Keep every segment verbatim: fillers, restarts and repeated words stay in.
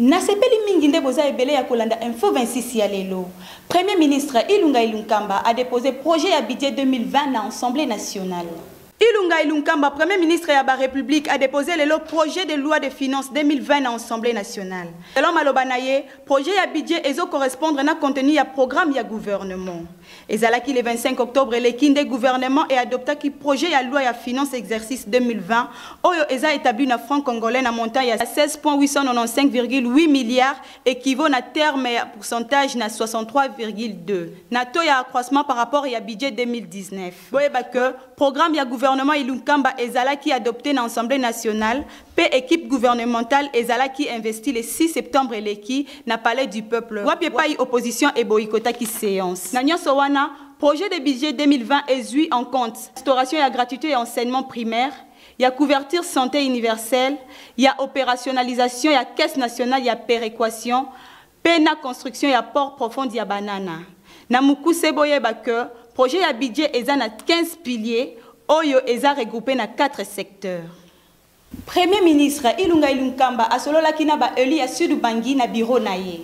Nasepeli mingi nde boza ebele ya kolanda info vingt-six ya lelo. Premier ministre Ilunga Ilunkamba a déposé projet à budget deux mille vingt dans l'Assemblée nationale. Ilunga Ilunkamba, Premier ministre de la République, a déposé le projet de loi de finances deux mille vingt dans l'Assemblée nationale. Selon Malobanaye, projet à budget et correspondre à contenu à programme ya gouvernement. Et zalaki le vingt-cinq octobre, le kinde gouvernement est adopté qui projet à loi ya finance exercice deux mille vingt, oyo eza établi na franc congolais na montant ya seize virgule huit cent quatre-vingt-quinze virgule huit milliards, équivaut na terme ya pourcentage na soixante-trois virgule deux. Na to ya accroissement par rapport à budget deux mille dix-neuf. Boyeba que programme ya gouvernement Ilunkamba ezalaki adopté dans l'Assemblée nationale, pe équipe gouvernementale ezalaki investi le six septembre leki na palais du peuple. Wapie pai opposition et boycota qui séance. Na nyonso wana projet de budget deux mille vingt est en compte restauration et gratuité et enseignement primaire, il y a couverture santé universelle, il y a opérationnalisation, il y a caisse nationale, il y a péréquation, pena construction, il y a port profond, il y a banana. Na mukuse boyeba que projet ya budget eza na quinze piliers, oyo eza regroupé na quatre secteurs. Premier ministre Ilunga Ilunkamba a solo la kina ba eli ya Sud Bangi na bureau na ye.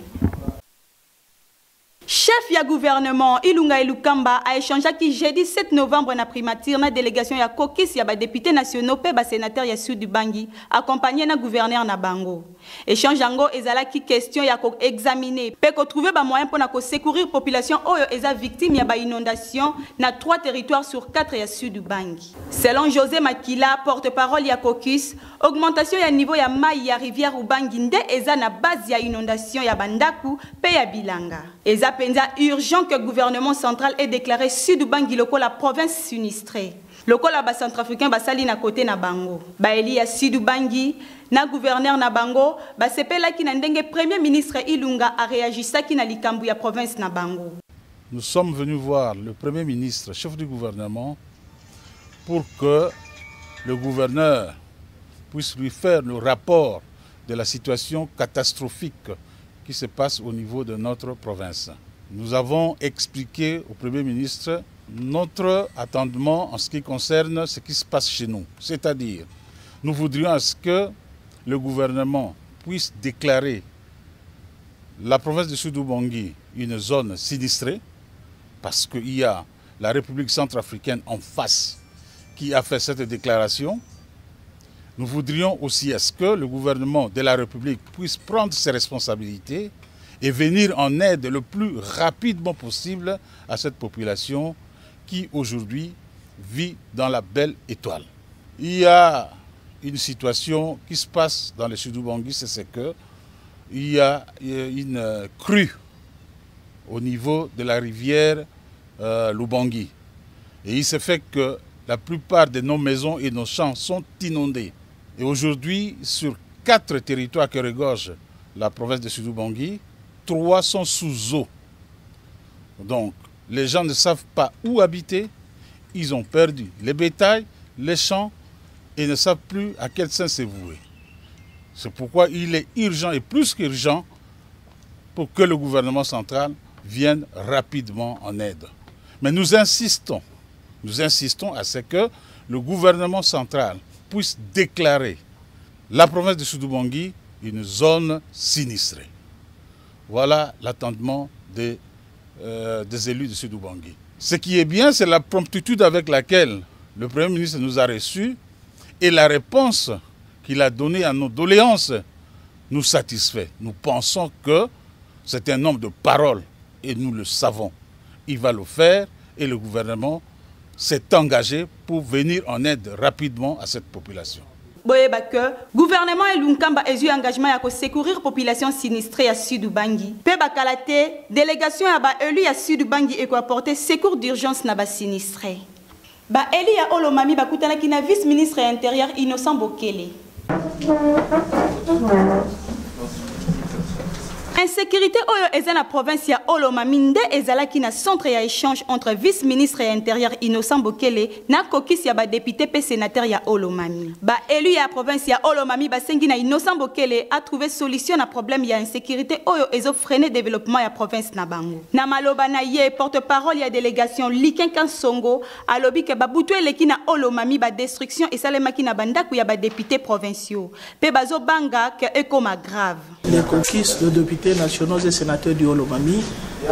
Chef ya gouvernement Ilunga Ilunkamba a échangé qui jeudi sept novembre na primature na délégation ya kokis ya ba députés nationaux pe ba sénateur ya Sud Bangi accompagné na gouverneur na bango. Échange yango ezala ki question ya ko examiner pe ko trouver ba moyen pour na ko secourir population oyo eza victime ya ba inondation na trois territoires sur quatre ya Sud Bangi. Selon José Makila, porte-parole ya kokis, augmentation ya niveau ya mai ya rivière Ubangi nde eza na base ya inondation ya bandaku pe ya bilanga. Eza penza urgent que le gouvernement central ait déclaré Sud Bangi loko la province sinistrée. Loko la bas centrafricain basali na côté na bango. Ba eli ya Sud Bangi na gouverneur na bango ba sepela ki na ndenge premier ministre Ilunga a réagi ça ki na likambu ya province na bango. Nous sommes venus voir le premier ministre, chef du gouvernement, pour que le gouverneur puisse lui faire le rapport de la situation catastrophique qui se passe au niveau de notre province. Nous avons expliqué au Premier ministre notre attendement en ce qui concerne ce qui se passe chez nous. C'est-à-dire, nous voudrions à ce que le gouvernement puisse déclarer la province de Sud-Ubangi une zone sinistrée, parce qu'il y a la République centrafricaine en face qui a fait cette déclaration. Nous voudrions aussi à ce que le gouvernement de la République puisse prendre ses responsabilités et venir en aide le plus rapidement possible à cette population qui aujourd'hui vit dans la belle étoile. Il y a une situation qui se passe dans le Sud-Ubangi, c'est que il y a une crue au niveau de la rivière euh, l'Ubangi. Et il se fait que la plupart de nos maisons et nos champs sont inondés. Et aujourd'hui, sur quatre territoires que regorge la province de Sud-Ubangi, trois sont sous eau. Donc, les gens ne savent pas où habiter. Ils ont perdu les bétails, les champs et ne savent plus à quel sens se vouer. C'est pourquoi il est urgent et plus qu'urgent pour que le gouvernement central vienne rapidement en aide. Mais nous insistons, nous insistons à ce que le gouvernement central puisse déclarer la province de Sud-Ubangi une zone sinistrée. Voilà l'attendement des, euh, des élus de Sud-Ubangi. Ce qui est bien, c'est la promptitude avec laquelle le Premier ministre nous a reçus et la réponse qu'il a donnée à nos doléances nous satisfait. Nous pensons que c'est un homme de parole et nous le savons. Il va le faire et le gouvernement s'est engagé pour venir en aide rapidement à cette population. Boyeba que gouvernement Ilunkamba a eu engagement à secourir la population sinistrée à Sud-Ubangi. Pe bakalate délégation à ba élu à Sud-Ubangi et quoi apporter secours d'urgence na ba sinistré. Ba élu à Olomami bakutana ki na vice-ministre intérieur Innocent Bokele. Insécurité oyo eza na province ya Olomami nde ezalaki na centre ya échange entre vice-ministre ya intérieur Innocent Bokele na kokisi ya ba député pe sénateur ya Olomami. Ba élu ya province ya Olomami basengi na Innocent Bokele a trouvé solution na problème ya insécurité oyo ezo freiner développement ya province na bango. Na maloba na ye porte-parole ya délégation Likenkan Songo alobi ke babutu eleki na Olomami ba destruction esalemaki na bandaku ya ba député provinciaux. Pe bazo banga ke ekoma grave. Les conquistes de députés nationaux et sénateurs du Olomami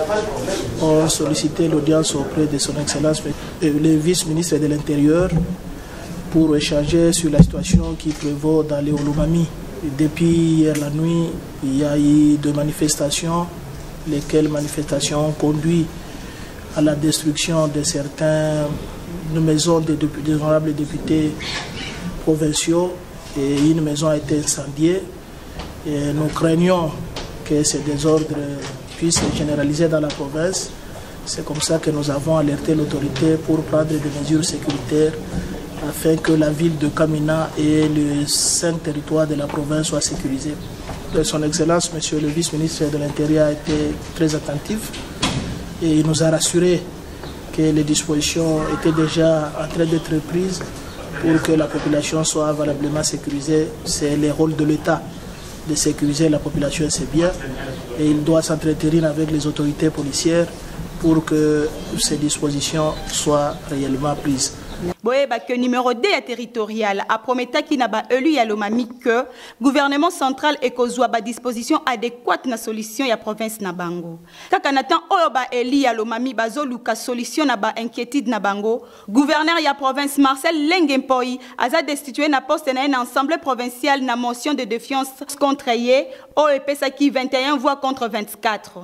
ont sollicité l'audience auprès de son Excellence le vice-ministre de l'Intérieur pour échanger sur la situation qui prévaut dans les Olomami. Depuis hier la nuit, il y a eu deux manifestations, lesquelles manifestations ont conduit à la destruction de certaines maisons des, des honorables députés provinciaux et une maison a été incendiée. Et nous craignons que ces désordres puissent se généraliser dans la province. C'est comme ça que nous avons alerté l'autorité pour prendre des mesures sécuritaires afin que la ville de Kamina et les cinq territoires de la province soient sécurisés. Son Excellence, Monsieur le vice-ministre de l'Intérieur, a été très attentif et il nous a rassuré que les dispositions étaient déjà en train d'être prises pour que la population soit valablement sécurisée. C'est le rôle de l'État de sécuriser la population, c'est bien, et il doit s'entretenir avec les autorités policières pour que ces dispositions soient réellement prises. Boyeba que numéro deux territorial a prometté qu'il n'a pas élu ya Lomami que gouvernement central et kozwa ba disposition adéquate na solution ya province na bango. Kaka natan oyo ba eli ya Lomami bazo luka solution na ba inquiétude na bango. Gouverneur ya province Marcel Lengempoi a destitué na poste na un assemblée provinciale na motion de défiance contre ye oyo epesaki vingt et un voix contre vingt-quatre.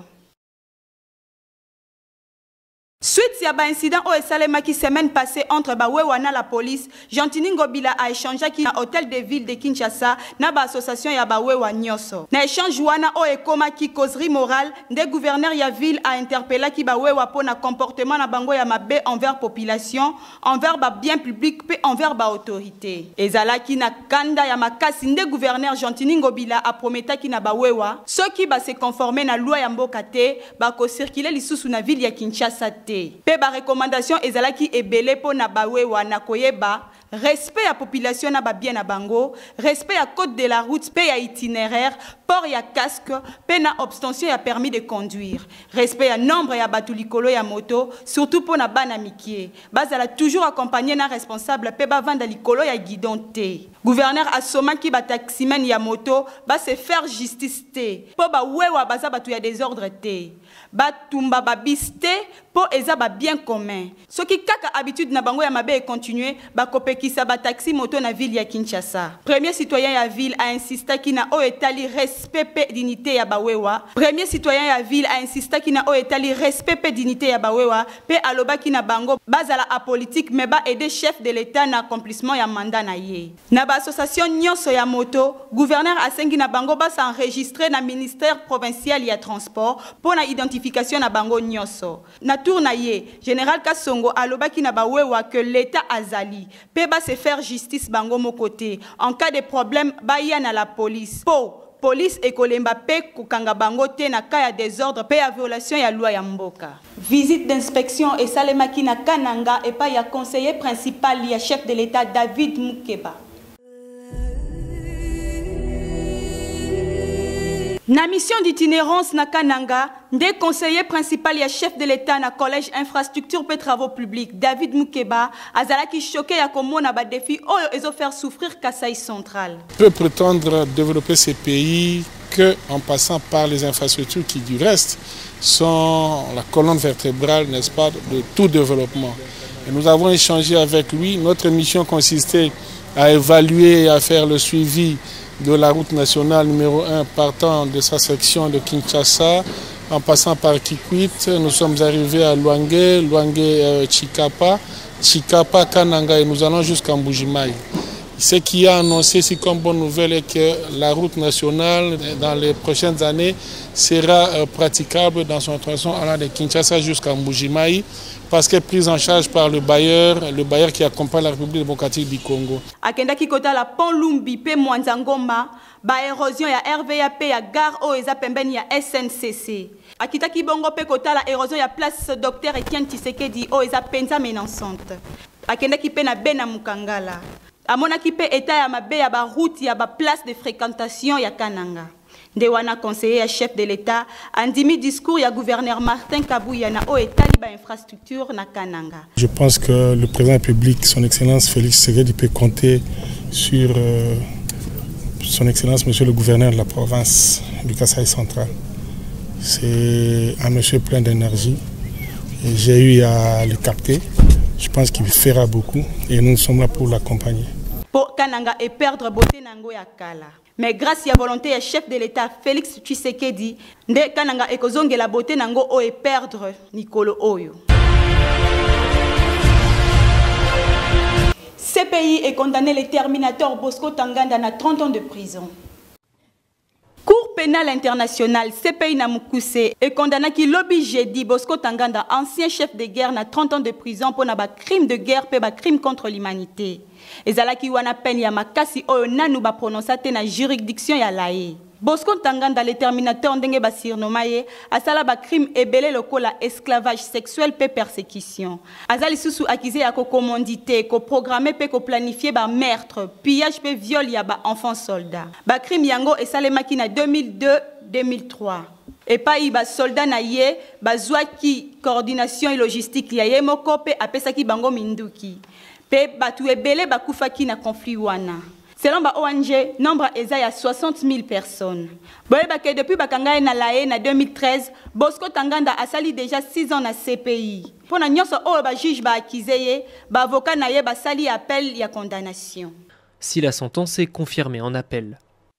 Suite ya ba incident au esalemaki semaine passée entre ba wewana la police, Jantini Ngobila a échangé ki na hôtel de ville de Kinshasa na ba association ya ba wewa nyoso. Na échange wana o ekoma ki causerie morale, nde gouverneur ya ville a interpellé ki ba wewa po na comportement na bango ya mabe envers population, envers ba bien public pe envers ba autorité. Ezala ki na kanda ya makasi nde gouverneur Jantini Ngobila a prometté ki na ba wewa, ceux qui ba se conformer na loi ya mboka te, ba ko circuler lisusu na ville ya Kinshasa te. Pe ba recommandation ezalaki ebele po na bawewa na koyeba respect à population na ba bien na bango, respect à code de la route pe ya itinéraire, port ya casque pe na abstention ya permis de conduire, respect à nombre ya batulikolo ya moto, surtout po na bana mikie. Bazala toujours accompagné na responsable pe ba vanda likolo ya guidon te. Gouverneur asoma ki ba taximen ya moto ba se faire justice te. Po ba wewa baza batu ya désordre te. Batumba babiste po eza ba bien commun. Ce qui kaka habitude na bango ya mabe continuer ba kopekisa ba taxi moto na ville ya Kinshasa. Premier citoyen ya ville a insisté ki na o etali respect pe dignité ya bawewa. Premier citoyen ya ville a insisté ki na o etali respect pe dignité ya bawewa pe aloba ki na bango bazala a politique mais ba aider chef de l'état na accomplissement ya mandat na ye. Na ba association nyonso ya moto, gouverneur asengi na bango ba s'enregistrer na ministère provincial ya transport pour na identification na bango nyonso. Na tour na ye, général Kasongo aloba ki na bawewa que l'état azali pe ba se faire justice bango mo côté en cas de problème ba ya na la police po police ekolemba pe kokanga bango te na cas ya désordre pe ya violation ya loi ya mboka. Visite d'inspection et salemaki na Kananga et pa ya conseiller principal ya chef de l'état David Mukeba. Na mission d'itinérance na Kananga, des conseillers principal et chef de l'État na collège infrastructure et travaux publics David Mukeba azala ki choqué ya komona ba défi oyo ezo faire souffrir Kasai central. Peut prétendre développer ces pays que en passant par les infrastructures qui du reste sont la colonne vertébrale, n'est-ce pas, de tout développement. Et nous avons échangé avec lui. Notre mission consistait à évaluer et à faire le suivi de la route nationale numéro un partant de sa section de Kinshasa en passant par Kikwit. Nous sommes arrivés à Luange, Luange euh, Chikapa, Chikapa Kananga et nous allons jusqu'à Mbujimayi. Ce qu'il a annoncé ici comme bonne nouvelle est que la route nationale dans les prochaines années sera praticable dans son tronçon allant de Kinshasa jusqu'à Mbujimayi parce qu'elle est prise en charge par le bailleur, le bailleur qui accompagne la République démocratique du Congo. Akenda kikota la pont Lumbi pe Mwanzangoma, ba érosion ya R V A P ya gare o eza pembeni ya S N C C. Akita kibongo pe kota la érosion ya place Docteur Etienne Tshisekedi o eza penza menaçante. Akenda ki pe na bena Mukangala. Amona ki pe eta ya mabe ya ba route ya ba place de fréquentation ya Kananga. Ndewana conseiller à chef de l'État andimi discours ya gouverneur Martin Kabouya na o etali ba infrastructure na Kananga. Je pense que le président de la République, son excellence Félix Tshisekedi, peut compter sur euh, son excellence monsieur le gouverneur de la province du Kasaï central. C'est un monsieur plein d'énergie et j'ai eu à le capter. Je pense qu'il fera beaucoup et nous sommes là pour l'accompagner. Pour Kananga et perdre beauté nango ya kala. Mais grâce à la volonté du chef de l'État Félix Tshisekedi, nde Kananga ekozonge la beauté nango o et perdre Nikolo Oyo. Ce pays est condamné le Terminator Bosco Tanganda à trente ans de prison. Cour pénale internationale C P I Namukuse est condamné qui lobby jeudi Bosco Tanganda, ancien chef de guerre, à trente ans de prison pour un crime de guerre et un crime contre l'humanité. Ezalaki wana peine ya makasi oyo nanu ba prononçate na juridiction ya lae. Bosco Tanganda le Terminator ndenge ba surnomaye asala ba crime ebele lokola esclavage sexuel pe persécution. Azali susu accusé ya ko commandité, ko programmer pe ko planifier ba meurtre, pillage pe viol ya ba enfants soldats. Ba crime yango esalemaki na deux mille deux deux mille trois. Et pas y ba soldat na ye ba zwaki coordination et logistique ya ye moko pe apesaki bango minduki. Pe batu ebele bakufaki na conflit wana. Selon ba O N G, nombre eza ya soixante mille personnes. Boye ba ke depuis bakanga na lae na deux mille treize, Bosco Tanganda a sali déjà six ans na C P I. Pour na nyonso o ba juge ba accusé, ba avocat na ye ba sali appel ya condamnation. Si la sentence est confirmée en appel.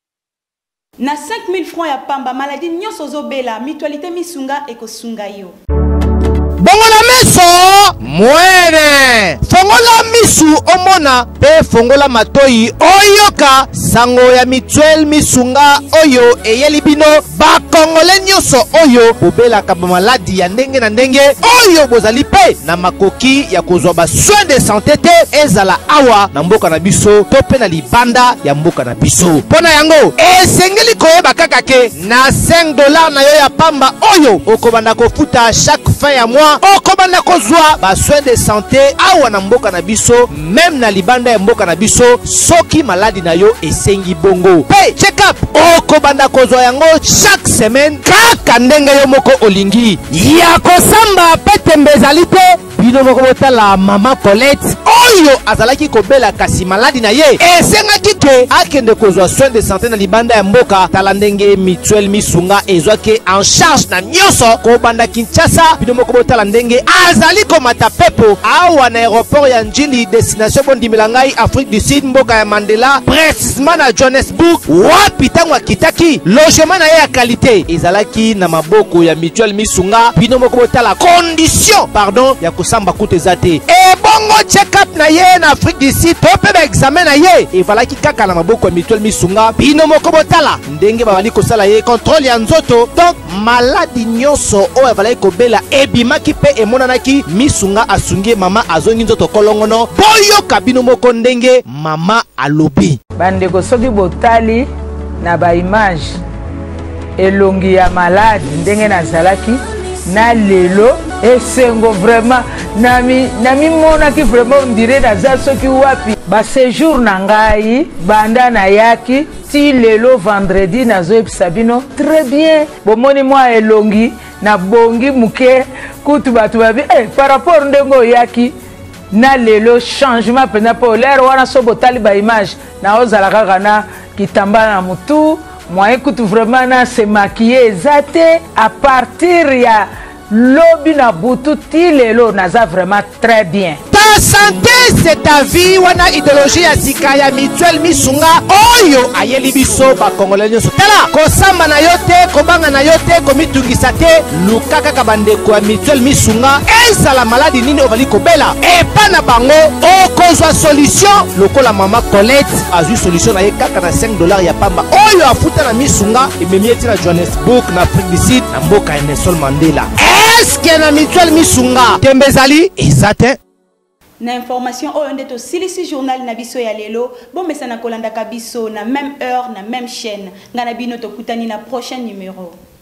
Na cinq mille francs ya pamba maladie nyonso zobela, mutualité misunga ekosunga yo. Bongola meso mwene fongola misu omona pe fongola matoi oyoka sango ya mituel misunga oyo eyelibino ba kongole nyoso oyo bobela ka maladi ya ndenge na ndenge oyo bozali pe na makoki ya kozwa ba soins de santé te ezala awa na mboka na biso to pe na libanda ya mboka na biso pona yango esengeli koyeba kaka ke na cinq dollars na yo ya pamba oyo okobanda kofuta chaque fin ya mois okobanda kozwa ba soins de santé awa na mboka na biso même na libanda ya mboka na biso soki maladi na yo esengi bongo pe check up okobanda kozwa yango chaque semaine kaka ndenge yo moko olingi ya kosamba pete mbezali te bino moko botala mama Colette oyo azalaki kobela kasi maladi na ye esengaki ke akende kozwa soins de santé na libanda ya mboka tala ndenge mutuel misunga ezwaki en charge na nyonso kobanda Kinshasa bino moko botala ndenge azali komata pepo awa na aéroport ya Njili destination bondimela ngai Afrique du Sud mboka ya Mandela précisément na Johannesburg wapi tango akitaki logement na ye ya qualité ezalaki na maboko ya mutuel misunga bino moko botala condition pardon ya kosamba kutu ezate e bongo check up na ye na Afrique du Sud to pe ba examen na ye evalaki kaka na maboko ya mutuel misunga bino moko botala ndenge babali kosala ye contrôle ya nzoto donc maladi nyonso oyo evalaki kobela ebimaki pe emonanaki misunga asungi mama azongi nzoto kolongono boyoka bino moko ndenge mama alobi bandeko soki botali na ba image elongi ya malade ndenge nazalaki na lelo esengo vraiment nami nami monaki vraiment on dirait naza soki wapi ba séjour na ngai banda na yaki ti lelo vendredi nazoyebisa bino très bien bomoni mwa elongi na bongi muke kutu batu babi eh, par rapport ndengo yaki na lelo changement pena po l'air wana so botali ba image na ozala kaka na kitamba na mutu moyen kutu vraiment na se maquiller ezate à partir ya lobi na butu ti lelo naza vraiment très bien. ta santé c'est ta vie wana idéologie ya sika ya mutuelle misunga oyo ayeli biso bakongolais nyonso tala kosamba na yo te kobanga na yo te komitungisa te luka kaka bandeko ya mutuelle misunga ezala maladi nini ovali kobela epa na bango okozwa solution lokola mama Colette azwi solution na ye kaka na cinq dollars ya pamba oyo afuta na misunga ememi eti na Johannesburg na Afrique du Sud na mboka ya Nelson Mandela. Eske na mutuelle misunga tembezali ezate na information oyo nde to silisi journal na biso ya lelo bomesa na kolanda kabiso na même heure na même chaîne ngana bino tokutani na prochain numéro.